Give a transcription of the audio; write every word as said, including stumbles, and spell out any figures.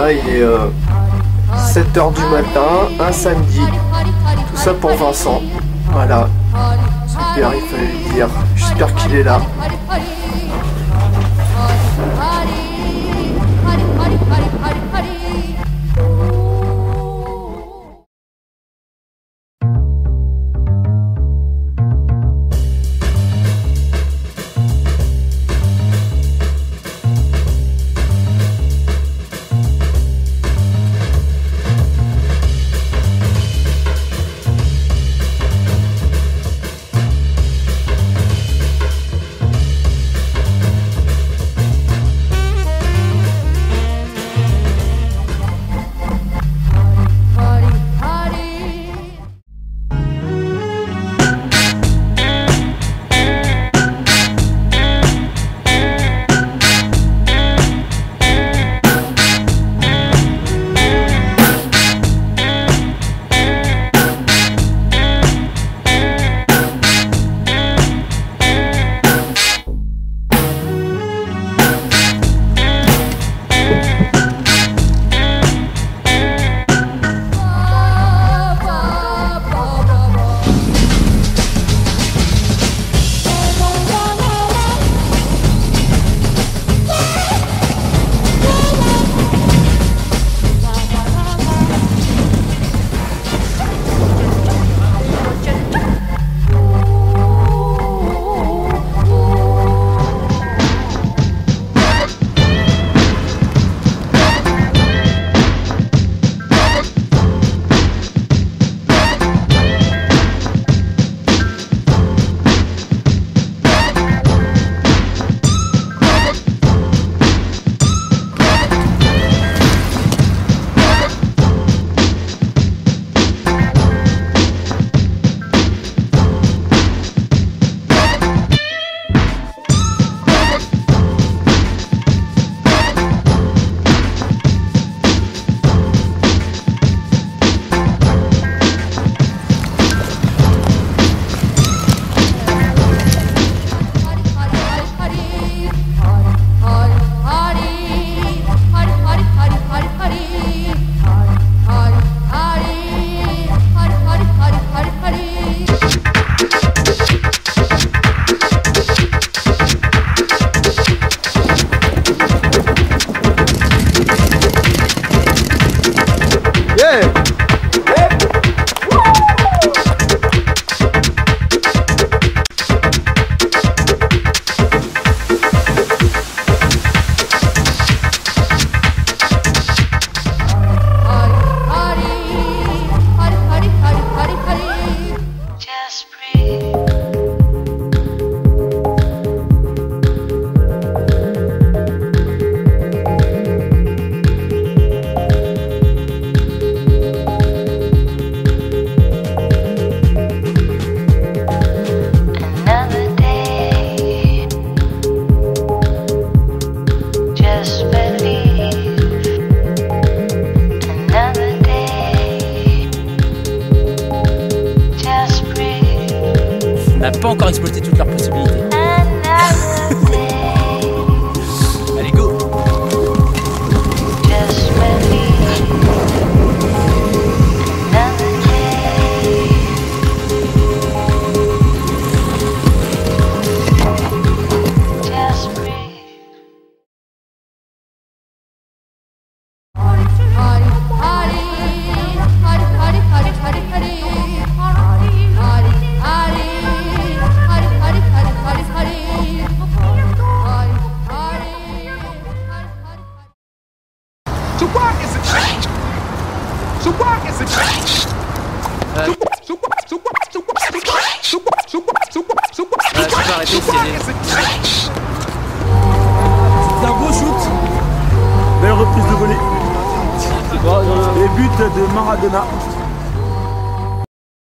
Là il est euh, sept heures du matin, un samedi. Tout ça pour Vincent. Voilà. Super, il fallait le dire. J'espère qu'il est là. n'a pas encore exploité toutes leurs possibilités. Allez, go! So why is it change? So why is it change? So what? So what? So what? So what? So what? So what? So what? So what? So what? So why is it change? C'est un beau shoot. Belle reprise de volée. Et but de Maradona.